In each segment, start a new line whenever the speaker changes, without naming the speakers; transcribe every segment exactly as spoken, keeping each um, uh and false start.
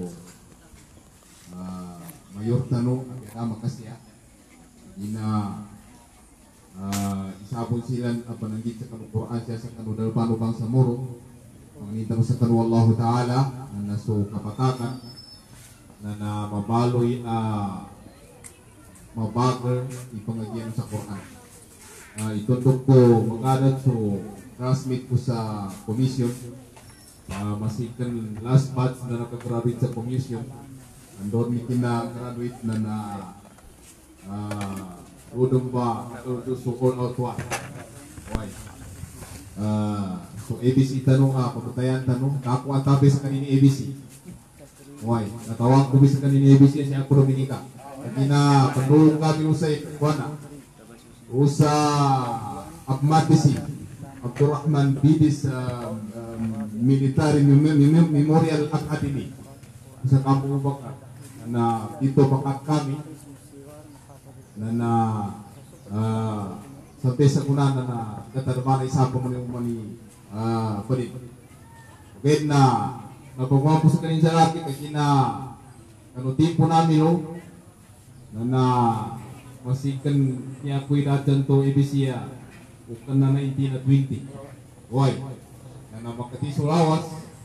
uh, mayor tanong ang makasya ina uh, isabon sila pananggit sa kanukuraan siya sa kanudal paano bang sa muro panginitang sa kanu Allah Ta'ala na naso kapatakan na na mabaloy uh, mabagal ipangagyan sa Quran. Uh, itundok ko mag-adat so classmate ko sa commission. Uh, masikan last batch na nakagraduate sa commission. Andon mi kina-graduate na na uh, udong ba so all out one. Why? Uh, so A B C tanong ha, pagkatayan tanong, kako ang tabi sa kanini A B C. Why? Natawag ko sa kanini A B C siya ako Dominika. Kina pandulong kami usay kuana. Usa Ahmad Bisi, Abdurrahman Bidis uh, um, Military Memorial Academy sa Kampung Bakar na dito pakat kami na na uh, sa pesa kuna na na katarmana isa pa mo yung mani uh, palit. Okay na napagwapo sa kanin sa laki kasi na ano tipo namin no na na masikan niya kuy datan to A B C ya bukan na nineteen at twenty. Hoy. Na na makati sulawas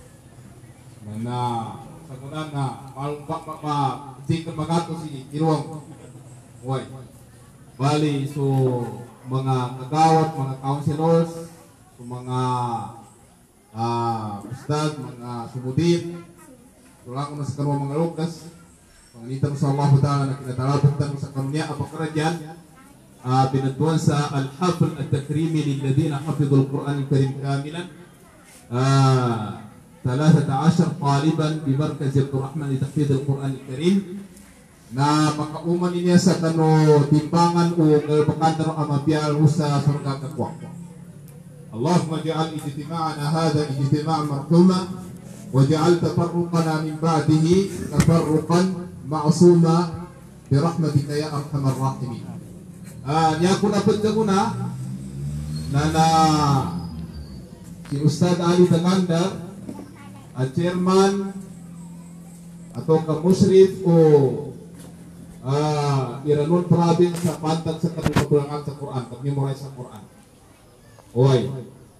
na na sa kunan na malung pa pa pa sikan magato si Iruang. Hoy. Bali so mga kagawat, mga councilors, so mga ah uh, ustad, mga sumudit. Tulak ko na sa kanwa mga lukas. Pangitan sa Allah Ta'ala na kinatalabutan sa kanunya apakarajan uh, binatuan sa Al-Hafl At-Takrimi lilladina hafidhul Quran Al-Karim kamilan uh, thalathata ashar taliban bi markaz Abdurrahman li tahfidh al-Quran Al-Karim na makauman niya sa kano timbangan o kalpakandaro amabiyal sa surga kakwa. Allahumma ja'al ijtima'ana hadha ijtima'an marhuma waj'al tafarruqana min ba'dihi tafarruqan ma'suma bi rahmatika ya arhamar rahimin. Ah, niya ko na pagka ko na na na si Ustad Ali Daganda at chairman atau ka musrif o ah, Iranon province sa pantag sa katulangan sa Quran, pag-memorize sa Quran. Oy.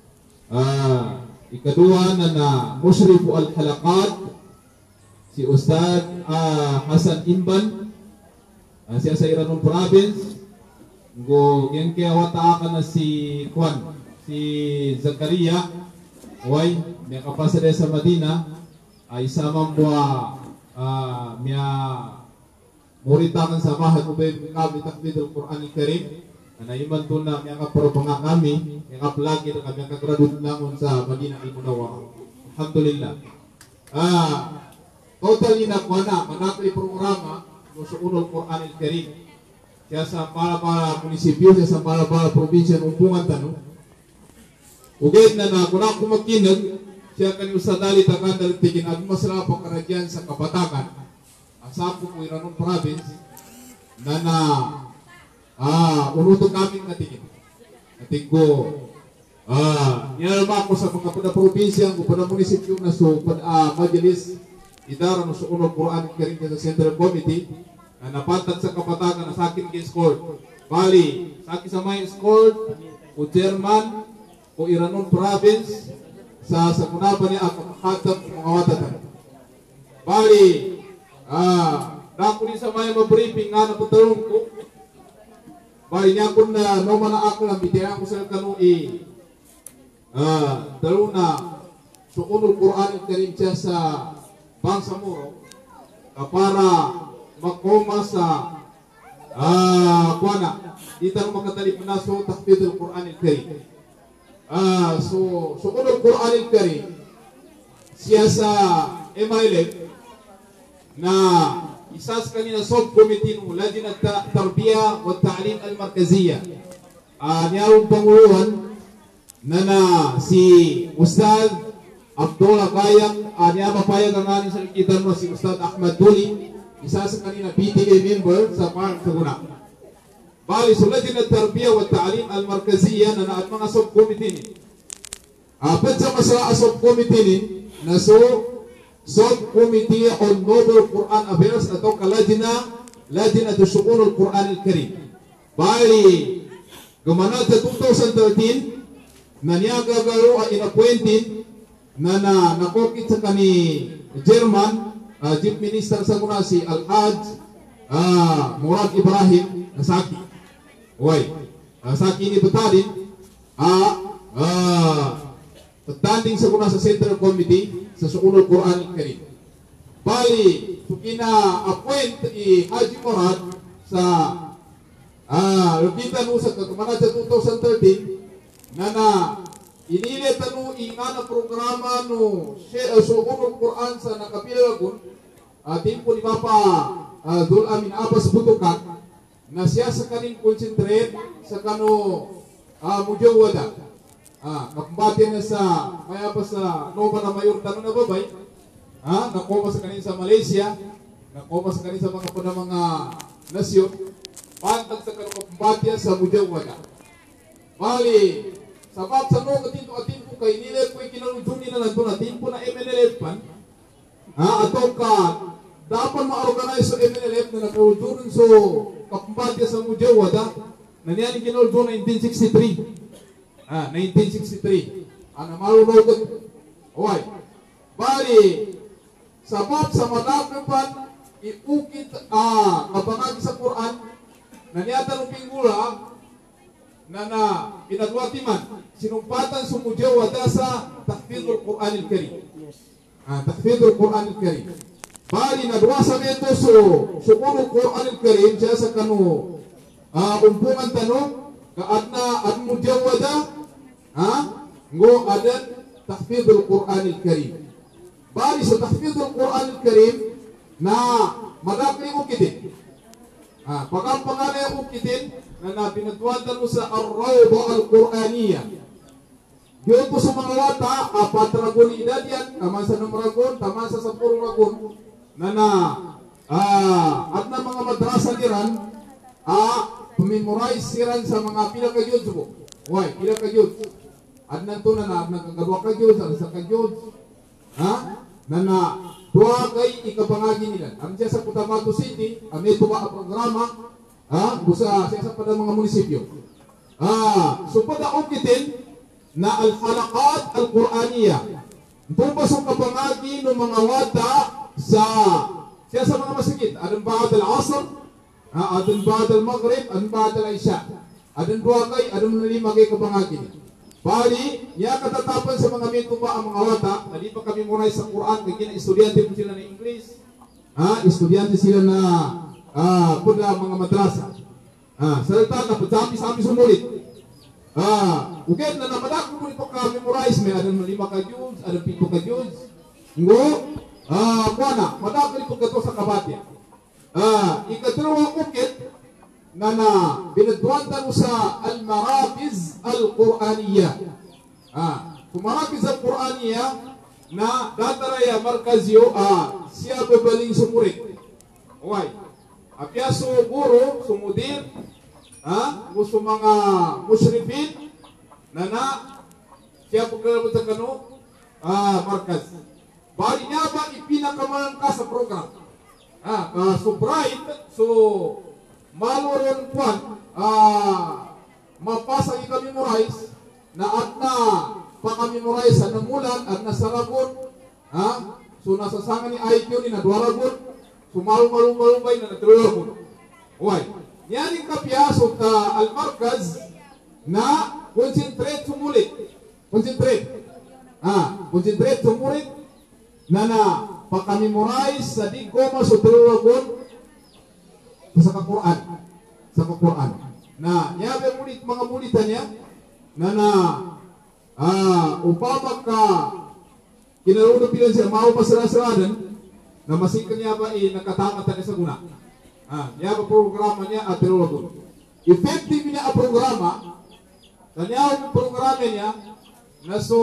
Ah, ikadua na na musrif al-halaqat si Ustad uh, Hasan Imban uh, siya sa Iranon province go yan kaya wata na si Kwan si Zakaria oy may kapasada sa Madina ay uh, samang buwa uh, miya muritakan sa mahal ubay kami takbid al-Quran al-Karim na iman to na miya kaparapanga kami miya kaplagi na kami kagraduate langon sa Madina al-Munawwara. Alhamdulillah. Ah total ni nakuha na, manatay programa no sa unol Quran Al-Karim. Siya sa para-para munisipyo, siya sa para-para probinsya ng umpungan tanong. Ugay na na, kung ako magkinag, siya kanil sa dali takandal tigin at masarap ang karadyan sa Kapatakan. Asapo ko Iranon province na na ah, unuto kami natingin. Nating ko ah, nilalaman ko sa mga pada-probinsya, kung pada-munisipyo na so, pada-majalis, idara mo sa unang Quran Karim sa Central Committee na napatag sa Kapatakan na sa akin kay-scored. Bali, sa akin sa may scored o chairman o Iranon province sa sa kunapa niya ang kapakatag mga watatan. Bali, ah, dako ni sa may mabriefing nga napatalong ko. Bali niya kung na no man ako lang, bitiyan ako sa kanui ah, dalo na sa unang Quran Karim siya sa bangsa muro uh, para makoma sa ah kuana dito makatali na so tahfidh al-Quran al-Karim. Ah so so kuno Quran al-Karim siya sa M I L F na isas kanina subcommittee ng Lajnat Tarbiyah wa Ta'lim al-Markaziyya. Ah niyarong panguluhan na na si Ustad Abdullah Kayak, uh, niya mapayag ang aning sa kita mo si Ustad Ahmad Duli, isa sa kanina P T A member sa Parang Saguna. Bali, sulad din ang Tarbiyah wa Ta'lim al-Markaziyya na naat mga subcommittee ni. Apat sa masala subcommittee ni, na so, Subcommittee on Noble Quran Affairs atau kalajina lajina Syu'unul Quran Al-Karim. Bali gamana sa two thousand thirteen na niya gagaro inappointed na na nakokit sa kani German uh, Chief Minister sa muna si Al-Haj uh, Murad Ibrahim Nasaki. Uy, uh, Saki ni Batadin uh, uh, tanding sa muna sa Central Committee sa Syu'unul Quran Al-Karim. Bali, kina-appoint i Haji Murad sa ah, lupita no sa kagamana sa two thousand thirteen na na inile tanu ingana programa no Syu'unul Quran sa nakapilagon atin po ni Papa uh, Dul Amin Abbas Butukan na siya sa kaning concentrate sa kano uh, mujawada ah, kapambati na sa kaya pa sa Nova na Mayor tanu na babay ah, nakuha sa kanin sa Malaysia, nakuha sa kanin sa mga pa mga nasyon pantag sa karukapampatya sa mujawada. Bali, sabab sa no katinto atin po kay nila po ikinaludun nila nandun atin po na M N L F pan ha, atau ka dapat ma-organize sa M N L F na nakaludun so kapampatya sa mujawada na niyan ikinaludun na nineteen sixty-three ha, nineteen sixty-three ana malunaw ko okay. Bali, sabab sa madakapan iukit ah, kapangagi sa Quran na niyata ng pinggula na na pinagwatiman sinumpatan sumujawada sa tahfidul Quran Al-Karim. Ah, tahfidul Quran Al-Karim. Bali na duwasa nito so Syu'unul Quran Al-Karim siya sa kanu ah, umpungan tanong kaadna at mujawada ha ngo adan tahfidul Quran Al-Karim. Bali sa tahfidul Quran Al-Karim na madakli ukitin. Ah, pagkampanganay ang ukitin na napinagwatan mo sa Ar-Rawda Al-Quraniyah. Yun po sa mga wata, apat ragon edad yan, tama sa namragon, tama sa sampurong ragon, na na ah, at na mga madrasa niran, ah, pamemorize siran sa mga pinaka-yod po. Why? Pinaka-yod. At nanto na na, nagkagawa ka-yod, sa ka-yod, ha? Na na, dua kay ikapangagi nila. Ang siya sa Cotabato City, ang may tuwa ang programa, ha? Busa siya sa pada mga munisipyo. Ah, so pada ukitin na al-halaqat al-Quraniyah. Ito pa sa kapangagi ng mga wata sa siya sa mga masikit. Adang ba'ad al-asr, adang ba'ad al-maghrib, adang ba'ad al-isha. Adang dua kay, adang lima kay kapangagi nila. Bali, niya katatapan sa mga mito ba ang mga wata, na di pa kami muna sa Quran, kaya kina estudyante po sila na English, ha, estudyante sila na ah, puna mga madrasa. Ah, salita na pagsabi-sabi sumulit. Ah, okay, na namadak mo nito ka memorize, may adang lima ka Jews, adang pito ka Jews. Ngo, ah, kuana, madak nito kato sa kabatya. Ah, ikatulong ukit, na na binadwanta mo sa al-marakiz al-Quraniyah. Ah, kumarakiz al-Quraniyah na dataraya markazyo ah, siya babaling sumurit. Okay. Apya so guro, sumudir, ah, gusto mga musyrifin na na siya pagkalabot sa kano ah, markaz. Bali niya ba ipinakaman ka sa program? Ah, uh, so bright, so maluron kwan, ah, mapasa kami memorize na at na pakamemorize sa namulan at nasaragon, ha? So nasasangan ni I Q ni na duwaragon, so malum-malum-malumay na natularagon. Okay. Yan yung kapiyasok ta al-markaz na concentrate sumulit. Concentrate. Ah, concentrate sumulit na na pakamemorize sa di goma so tularagon sa Quran, sa Quran. Na yabe mulit mga mulitan niya na na ah upama ka kinaruno pilan siya mao pasara-saradan na masikan niya ba eh nakatangat na sa guna. Ah, yabe programa niya at tulog. Effective niya ang programa. Kanya ang programa niya na so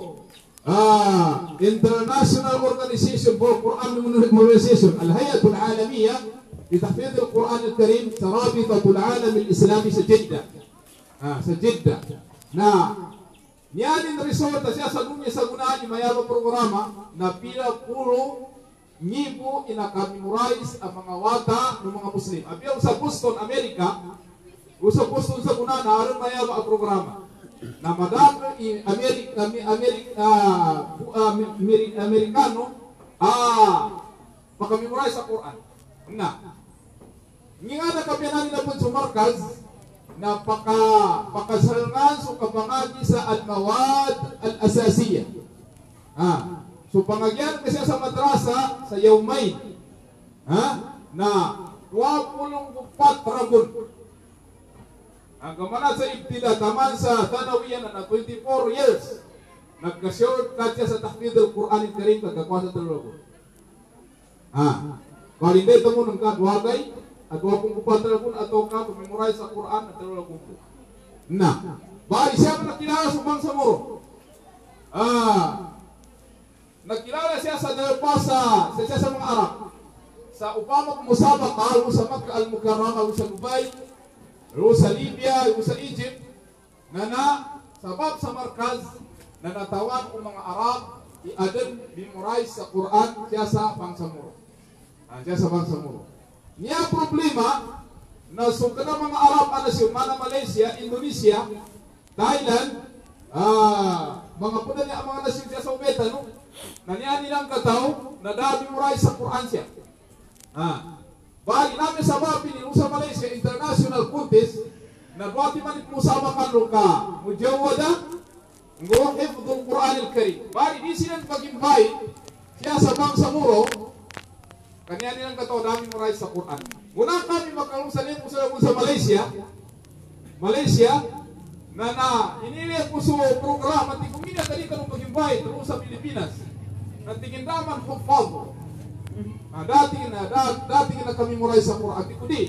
ah International Organization for Quran Memorization, Al-Hayatul Alamiyah لتحفيظ القرآن الكريم رابطة العالم الإسلامي سجدة آه سجدة نا Niyanin resulta siya sa dunya sa gunaan yung mayabang programa na pila puro ngibo ina-memorize ang mga wata ng mga Muslim. Abiyaw sa Boston, Amerika, sa Boston sa gunaan, naroon mayabang ang programa. Na madami Amerika, Amerika, uh, uh, Amerikano ah, makamemorize sa Quran. Na. Nga na kapiyanan nila po sa markaz, na paka pakasalangan so kapangagi sa al-mawad al-asasiya. Ah, so pangagyan kasi sa madrasa sa Yawmain. Ha? Na dua puluh empat ragun. Ang gamana sa ibtida taman sa tanawiyan na twenty-four years. Nagka-short cut siya sa tahfidh al-Quran al-Karim kagkakuha sa talago. Ah, kalinde mo ng kadwagay at wapong kupatra kun atau ka memorize sa Quran at talago po. Na, bali siya na nakilala sa bangsa mo. Ah, nakilala siya sa dalpasa, sa siya sa mga Arab. Sa upama kumusabaka, sa Makkah al-Mukarramah, sa Dubai, sa Libya, sa Egypt, na na, sabab sa markaz, na natawan ang mga Arab, i-adan, memorize sa Quran, siya sa bangsa mo. Ah, siya sa bangsa mo. Niya problema, na suka ng mga Arab, anasyon, mana Malaysia, Indonesia, Thailand, ah, mga puna niya ang mga nasyon siya sa ubeta, no? Na niya nilang kataw, na da-memorize sa Quran siya. Ah, bali namin sa mga pinilo sa Malaysia International Contest, na duwati manit mo sa mga ka, mujawada, ngo hifdhul Quran al-Karim. Bali di silang pag-invite, siya sa bangsa muro, kanya nilang kataw dami memorize sa Quran. Muna kami makalungsanin mo sa sa Malaysia, Malaysia, na na inilit mo sa programa, at kumina tali ka nung pag-invite doon sa Pilipinas, na tingin naman hufad. Ah, dati na, dati, dati na kami memorize sa Quran, di kudi.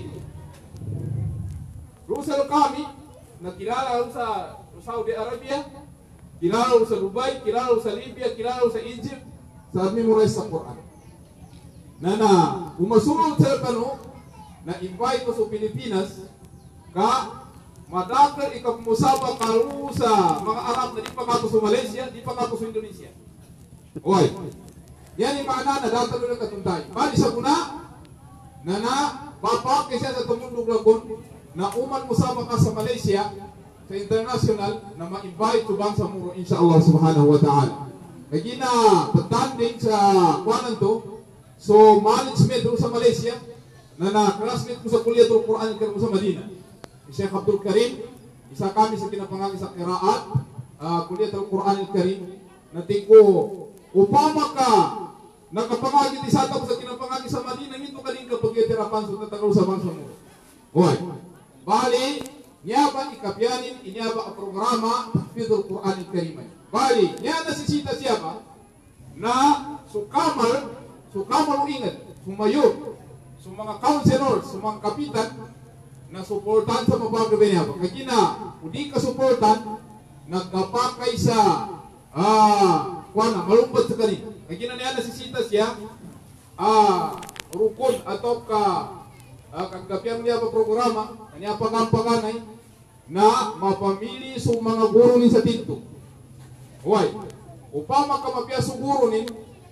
Doon sa kami, nakilala sa Saudi Arabia, kilala sa Dubai, kilala sa Libya, kilala sa Egypt, sa memorize sa Quran. Na na, umasunod sa kano, na invite ko sa Pilipinas, ka, madakar ikapumusaba karu sa mga Arab na di pa kato sa Malaysia, di pa kato sa Indonesia. Oy, yan yung maana na data doon ang katuntay. Bali sa kuna, na na, papa, kasi sa tumundog lagon, na uman musaba ka sa Malaysia, sa international, na ma-invite to bang sa muro, insyaAllah subhanahu wa ta'ala. Kaya na, patanding sa kuwanan to, so management doon sa Malaysia, na na-classmate ko sa Kulyatul Quran al-Karim sa Madina. Sheikh Abdul Karim, isa kami sa kinapangagi sa Qiraat, uh, Kulyatul Quran al-Karim, na tingko, upama ka, nakapangagi di sa tapos sa kinapangagi sa Madina, ito ka din kapag itirapan sa tatagaw sa bangsa mo. Hoy, bali, niyaba ikapyanin, inyaba ang programa, Tahfidhul Quran al-Karim. Bali, niya nasisita siya ba, na sukamal, sukamal ingat, sumayo, sa mga counselors, sa mga kapitan, na suportan sa mabagabi niya. Kaya na, kung di ka suportan, nagkapakay sa, ah, kuwana, malumbat sa kanin. Kaya na niya nasisita siya, ah, rukun atau ka, ah, kagkapiang niya pa programa, kanya pangampanganay, na mapamili sa mga guro ni sa dito. Huwag, upama ka mapiyas sa guro ni,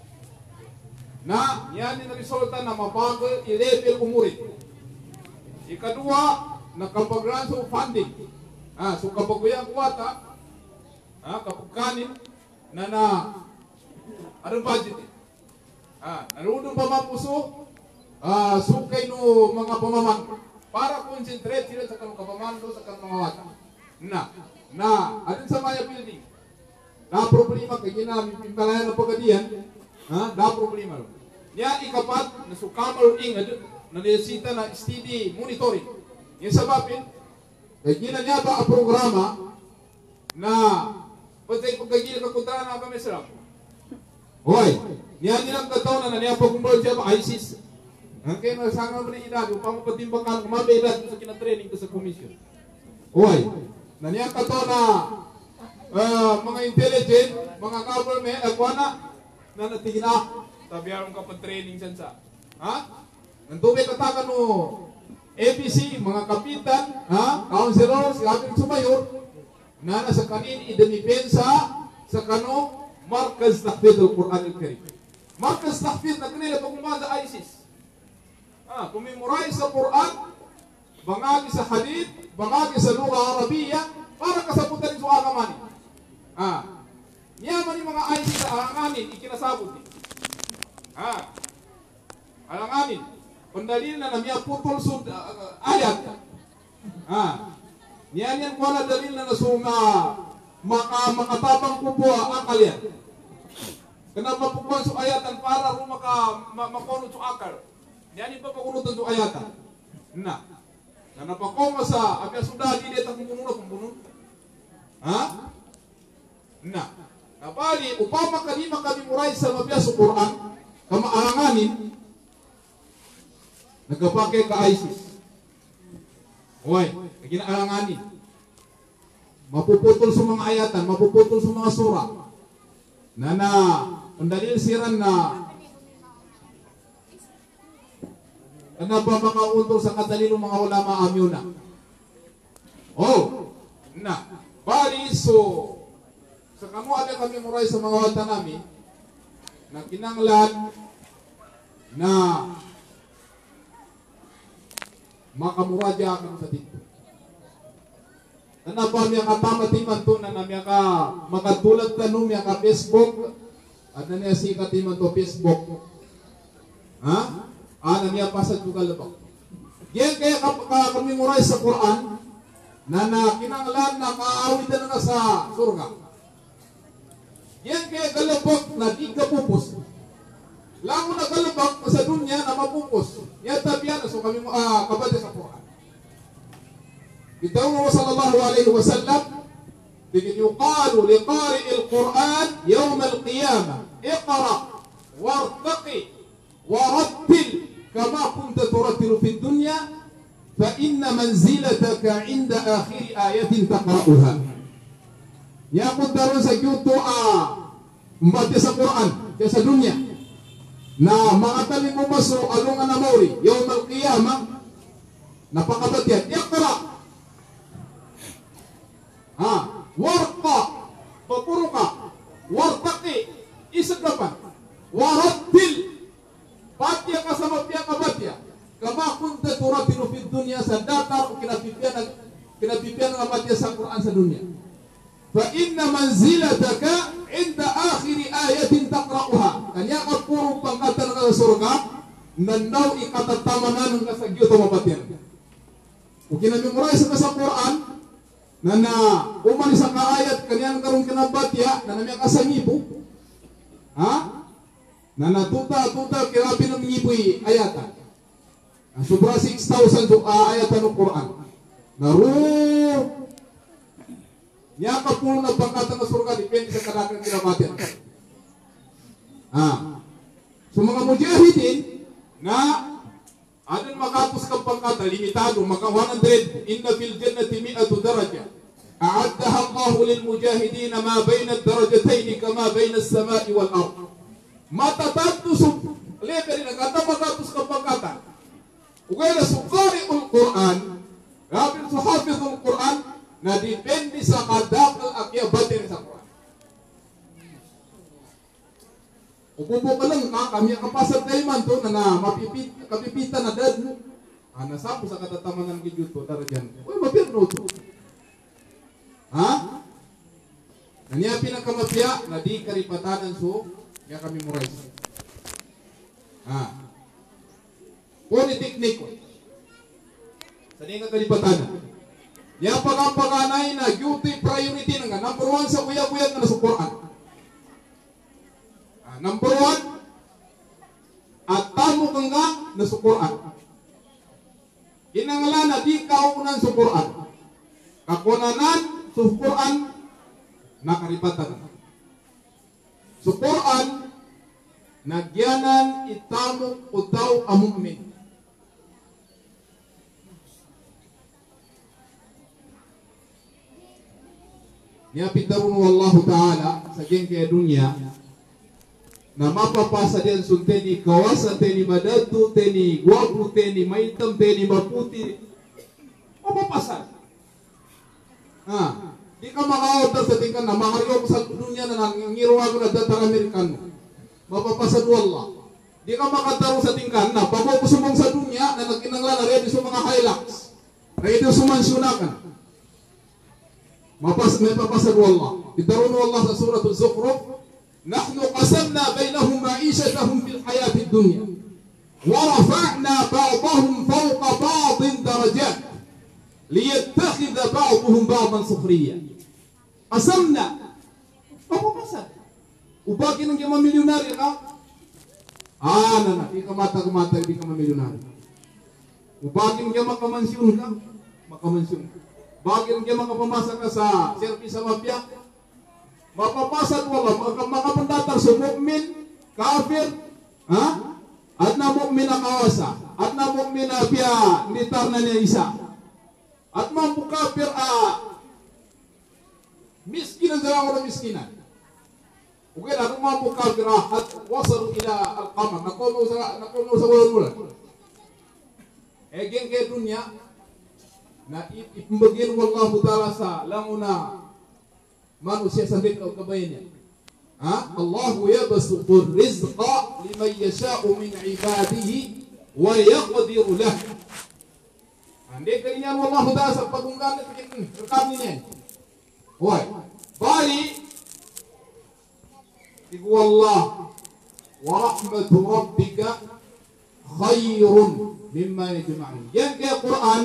na yan yung resulta na mabagal i-level umurit. Ikadua, nakapag-run sa funding. Ah, so kapag kuyang kuwata, ah, kapag kanin, na na, anong budget eh? Ah, narunong pa mapuso, ah, sukay no mga pamaman, para concentrate sila sa kanong kapamando, sa kanong mga wata. Na, na, alin sa maya building, na problema, kaya namin pimpalayan ng pagkadiyan, ha, na problema. Niya ikapat, na sukamal ingad, na nesita na steady monitoring. Yung sababin, kaya niya ba ang programa, na, patay pagkagila kakuntahan na kami sarap. Hoy, niya nilang kataon na niya pag-umbol siya ba ISIS. Ang kaya nasanga mo na edad, upang patimbang ka, kumabay edad sa kinatraining ko sa komisyon. Hoy, na niya kataon na uh, mga intelligent, mga government, akwana, na natingin na, sabi harong ka pa-training san sa. Ha? Nandubay katakan mo, A B C, mga kapitan, ha? Counselors, kapit sumayor, nana sa kanini idemipensa sa kano markaz tahfidz al-Quran al-Karim. Markaz tahfidz na kanila pagmamada ISIS. Ah, kumemorize sa Quran, bangagi sa hadith, bangagi sa lugha Arabiya, para kasabutan sa agamani. Ah, niya man yung mga ISIS sa alanganin, ikinasabot ni. Ah, alanganin. Pendalil na namya putol sud uh, ayat. Ah, niyan yan ko na dalil na nasuma maka makatabang ko po ang akal yan. Kenapa po so ayatan para ro maka makono so akal. Niyan pa pakunutan so ayatan. Nah, kenapa ko masa apya sudah di deta pembunuh pembunuh. Ha? Nah, kapali upama kanima kami murai sa mabiyas Quran kama alanganin nagkapake ka ISIS. Hoy, ginaalanganin. Mapuputol sa mga ayatan, mapuputol sa mga surah. Na na, pendalil siran na ano ba makauntol sa kadalilo mga ulama amyuna. Oh, na, bali so, sa kamo ada kami muray sa mga wata namin, na kinanglan na makamuraja kan sa dito. Kenapa miya katama timan to na miya ka makatulad tanong miya ka Facebook at na niya si katiman to Facebook. Ha? Ana niya pasad juga lebak. Yan kaya kami muray sa Quran na na kinanglan na kaawit na nga sa surga. Yan kaya galabak na di ka pupus. Lamo na galabak sa dunya na mapupus. Yata biyan so kami uh, kabada sa Quran. Bitaw sallallahu alaihi wasallam bigin yuqalu liqari al-Quran yawm al-qiyamah iqra wartaqi warattil kama kunta turattilu fi dunya fa inna manzilataka 'inda akhir ayatin taqra'uha. Ya kuntaron sa yuto a mbate sa Quran sa dunya na mga talim mo maso alungan na mauri yawm al-qiyamah napakabatyan iqra ha warqa papuruka wartaqi isagapan warattil patya ka sa mapya ka batya kama kunta turatilu fi dunya sa datar kinapipian kinapipian ng batya sa Quran sa dunya fa inna manzilataka inda akhiri ayatin taqra'uha kanya ka puro pangkatan ng surga nandaw ikatatamanan ng kasagyo to mapatyan kung kinamemorize ka sa Quran na na umani sa kaayat kanyan karong kinabatya na namya kasangipo ha na natuta tuta kirabi ng ngipoy ayatan sobra six thousand uh, ayatan ng Quran naru niya ka puno na pangkatan ng surga depende sa kadakang kinabatyan ah so mga mujahidin na adun makapos kang pangkata limitado maka one hundred inna fil jannati mi'atu daraja a'addaha Allahu lil mujahidin ma baina ad-darajatayn kama baina as-sama'i wal ard matatanto sub level na kata makapos kang pangkata ugay suqari'ul Quran gabil su hafizul Quran na depende sa kadakal akyabatin sa Quran upupo ka lang ka, kami ang kapasad kayo man to na na mapipit, kapipita na dad mo. Ah, nasapo sa katatamanan ng to, tara dyan. Uy, mapirno to. Ha? Naniya pinagkamapya, na di karipatanan so, kaya kami murais. Ha? Puni teknik ko. Sa di nga karipatanan. Yan pag-ampaganay na duty priority na nga, number one sa kuya-kuya na nasa Quran. Number one, at tamo kang nga na sa Quran. Kinangala na di kaunan sa Quran. Kakunanan sa Quran, nakaripatan. Sa Quran, nagyanan itamo utaw ang mu'min. Niya pitarun wallahu ta'ala sa gengkaya dunya, na mapapasa din sun teni kawasan teni madatu teni guapu teni maitam teni maputi mapapasa ah Di ka maka-order sa tingkan na makariyo sa dunia na nangiruwa ko na datang Amerikano. Mapapasad wallah. Di ka makataro sa tingkan na bago ko sumong sa dunia na nagkinanglan na ready sa mga Hilux. Ready sumansyonakan. Mapas may papasad wallah. Idarun wallah sa surat Az-Zukhruf. Nahnu qasamna bainahum ma'ishatahum fil hayatid dunya. Wa rafa'na ba'dahum fawqa ba'din darajat. Liyattakhidha ba'dahum ba'dan sukhriyan. Qasamna. Papapasad. Ubagi ng mga milyonaryo ka. Ah, na, di ka mata-mata, di ka mamilyonaryo. Ubagi ng mga makamansiyon ka, makamansiyon ka. Bagi ng mga pamasa ka sa service sa mafia, mapapasad wala, makapandatar sa mu'min, kafir, ha? At na mu'min na kawasa, at na mu'min na biya, militar na niya isa. At mampu kafir, ah, miskinan sa ako na miskinan. Okay na, kung mampu kafir, ah, at wasaru ila al-qamar, nakuno sa, nakuno sa walang-walang. Eh, geng kaya dunya, na ipambagyan wallahu ta'ala sa lamuna manusia sa dito o kabayan niya. Ha? Allahu yabasutu rizqa liman yasha'u min ibadihi wa yaqdiru lah. Hindi kanya wallahu ta'ala sa pagunggan na rekam niya. Hoy, bali iku Allah wa rahmatu rabbika khairun mimma yajma'un. Yan kaya Quran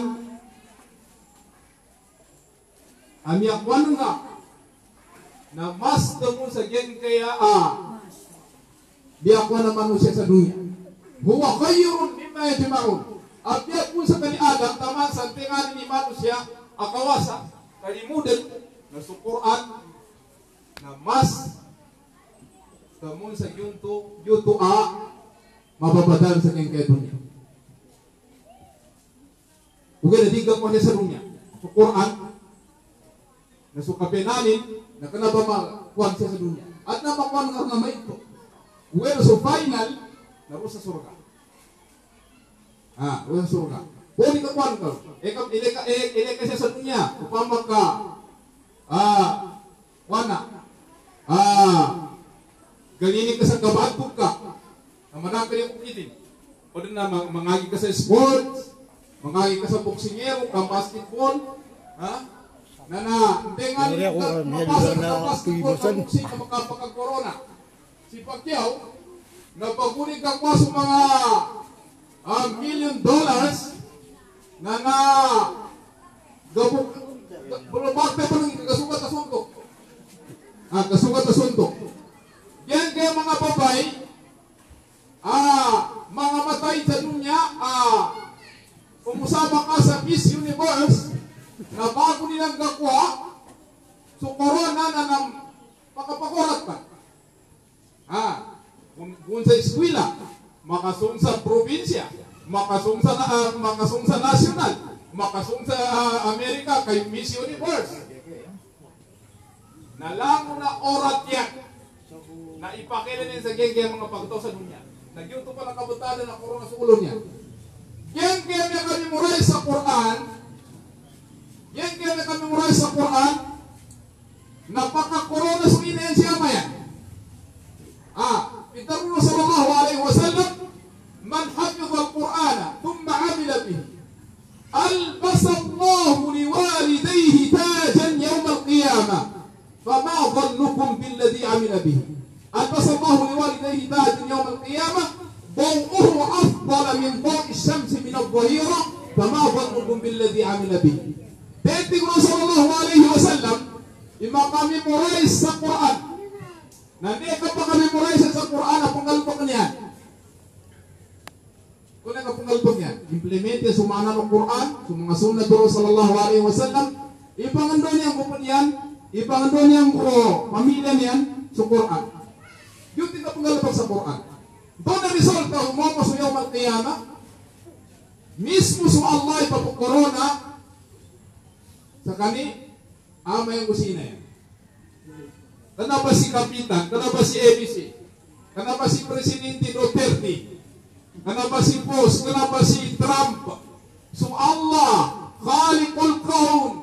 ami akwan nga na mas temu sa gen kaya ah di akwan na manusia sa dunia. Huwa khairun mimma yajma'un. Abiat pun sa kani Adam tama sa tingan ni manusia akawasa kalimudan na sa Quran na mas temu sa yunto yuto a mababadal sa gen kaya dunia. Bukan na tiga ko sa dunia. Sa Quran na sukapenanin na kanaba makuhan siya sa dunia. At na makuhan nga naman ito. Uwero sa final, na sa surga. Ah, uwero sa surga. Pwede ka kuhan ka. Ilika ka siya sa dunia. Upamag ka, ah, wana, ah, galinin ka sa kabatog ka. Na manang ka yung kukitin. Pwede na mangagi ka sa sports, mangagi ka sa boksingero, ka basketball, ha? Na na, hindi nga nila mapasok na basketball na buksing na makapagka-corona. Si Pacquiao, napagulig ang paso mga uh, million dollars na na gabog, bulabakte pa ng kasugat na suntok. Ah, kasugat na suntok. Yan kaya mga babay, ah, mga matay sa dunya, ah, umusama ka sa Miss Universe, na bago nilang gakuha, so corona na ng pakapakurat pa. Ah, kung, kung sa eskwela, makasung sa probinsya, makasung sa, uh, makasung sa national, makasung sa uh, Amerika, kay Miss Universe. Nalang na orat yan, na ipakilinin sa geng-geng mga pagtaw sa dunya. Nagyuto pa ng kabutada na corona sa ulo niya. Geng-geng niya kami muray sa Quran, yan kaya nakamemorize sa Quran, napaka-corona sa inayan siya maya. Ah, itarulong sallallahu alaihi wasallam, man hafidh al-Qur'ana, thumma amila bihi, albasa Allahu liwalidayhi tajan yawm al-qiyamah, fama dhannukum billadhi amila bihi. Albasa Allahu liwalidayhi tajan yawm al-qiyamah, ضوءه أفضل من ضوء الشمس من الظهيرة, فما ظنكم بالذي عمل به. Benti ko sallallahu alaihi wasallam, imakamemorize sa Quran. Nanti ka pa kamemorize sa Quran, ang panggalpag niyan. Kung nga panggalpag niyan, implemente sumana ng Quran, sa mga sunnah doon sallallahu alaihi wasallam, ipangando niyang kupon yan, ipangando niyang ko, pamilya niyan, sa Quran. Yun din ka panggalpag sa Quran. Doon na resulta, umapa sa yaw al-qiyamah, mismo sa Allah ipapakorona, sa kani, ama yung kusina yan. Kenapa si Kapitan? Kenapa si A B C? Kenapa si Presidente Duterte? Kenapa si Bush? Kenapa si Trump? So Allah, Khaliqul Kaun,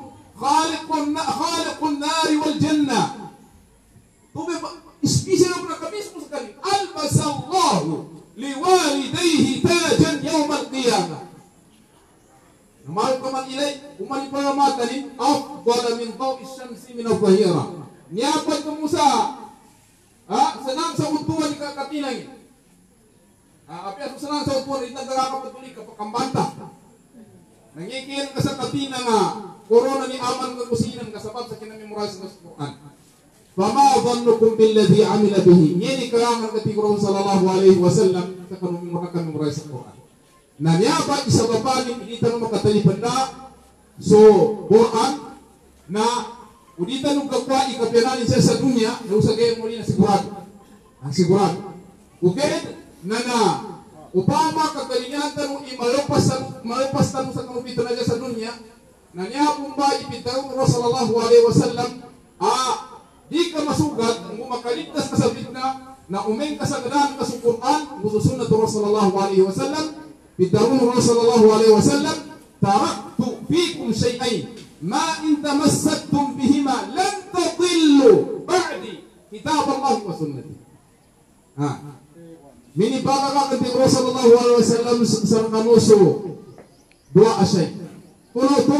khaliqun khaliqun nari wal jannah. Tuh spesial pun kami semua sekali. Albasallahu liwalidayhi tajan yaumal qiyamah. Namal kaman ilay umali paramata ni afdala min dawi syamsi min al-dhahira. Niapat ke Musa, ah senang sa utuan di kakatinang. Ah api aku senang sa utuan di negara kapatuli kapakambanta. Nangikil ka sa katina nga corona ni aman ng kusinan kasabab sa kinamemorize ng Quran. Fama dhannukum billadhi amila bihi. Yeni karangan kati Quran sallallahu alaihi wasallam sa kanamemorize ng Quran. Na niya ba isababani pinita mo makatalipan na so Quran na udita nung kakwa ikapianani siya sa dunya na usagay mo rin na sigurado. Ang sigurado. Okay? Na na upama kagalingan tanong imalupas malupas tanong sa kamupito na sa dunya na niya pumba ipitang Rasulullah sallallahu alaihi wasallam ah di ka masugat kung makaligtas ka sa fitna na umeng ka sa ganahan ka sa Quran mususunod to Rasulullah sallallahu alaihi wasallam pitang Rasulullah sallallahu alaihi wasallam taraktu fikum shay'ain ma in tamassaktum bihima lan tadillu ba'di kitab Allah wa sunnati. Ha mini baka kanti Rasulullah sallallahu alaihi wasallam sa kanuso dua asay kuno to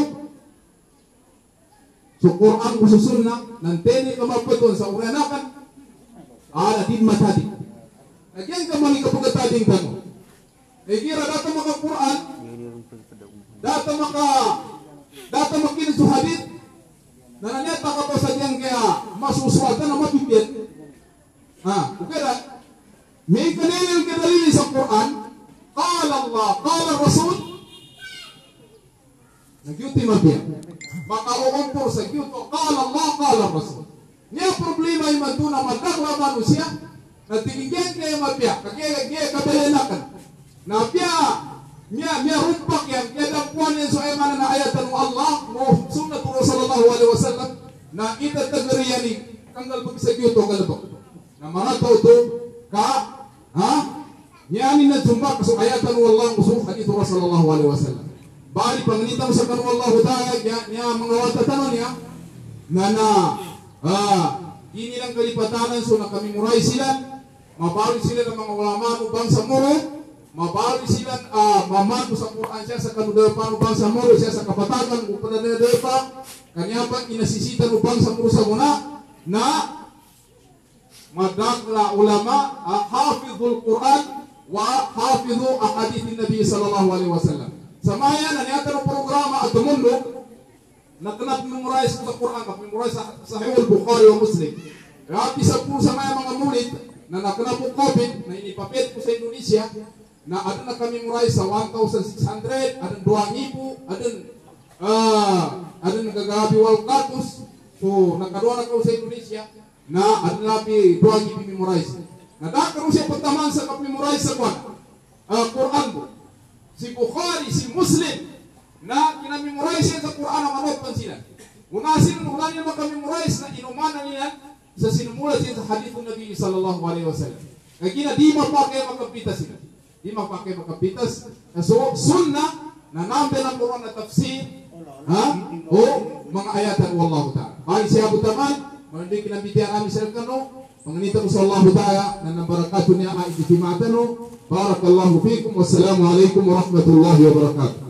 so Quran kuso sunna nanteni ka mapaton sa uranakan ala din matadi nagyan ka mali kapag tading tanong eh kira data maka Quran data maka data makin sa hadith na nanyata ka pa sa diyang kaya masuswatan na mapipit ha okay ra may kanilin kadalili sa Quran qala Allah qala Rasul nagyuti mapya maka uumpor sa gyuto qala Allah qala Rasul niya problema yung maduna madakla manusia na tinigyan kaya mapya kaya kaya kabelenakan na pya niya niya rumpak yan kaya dapuan yan so ay mana na ayatan mo Allah mo sunnah Rasulullah sallallahu alaihi wasallam na itatagariyan ni kanggal pag sa gyuto kalabok na marato to ka ha nyani na jumpa kaso ayatan wallahu musuh hadits Rasulullah sallallahu alaihi wasallam bali panganita sa kanu wallahu ta'ala niya mga watatanon niya na na ah ini lang kalipatanan so na kami muray sila mabali sila ng mga ulama ubang sa muro mabali sila ah mamado sa Quran siya sa kanu depan ubang sa muro siya sa kapatagan upada depa kanya pa inasisitan ubang sa muro sa muna na madakla ulama hafizul Quran wa hafizu ahadits Nabi sallallahu alaihi wasallam. Samaya na niya programa at mundo na kanap memorize sa Quran, memorize sa Sahih al-Bukhari wa Muslim. Kaya isa po sa mga murid na nakanap po COVID na inipapit po sa Indonesia na ada na kami memorize sa one thousand six hundred, ada dua ribu, ada ah ada nagagabi wal katus. So nakadua na ko sa Indonesia na ada labi dua gibi memorize. Na dakar siya pagtaman sa kap-memorize sa Quran. Uh, Quran po. Si Bukhari, si Muslim na kinamemorize siya sa Quran ang manot pansinan. Unasin mo lang niya makamemorize na inumanan niya sa sinumula siya sa hadith ng Nabi sallallahu alaihi wasallam. Kaya kina di mapakai makapitas sila. Di mapakai makapitas. So sunnah na nambe ng Quran na tafsir ha? O mga ayatan wallahu ta'ala. Bali siya butaman Mandi kinabitian kami sa kano, panganita ko sa Allah Ta'ala na nabarakatuh niya ay itimatano. Barakallahu fikum. Wassalamualaikum warahmatullahi wabarakatuh.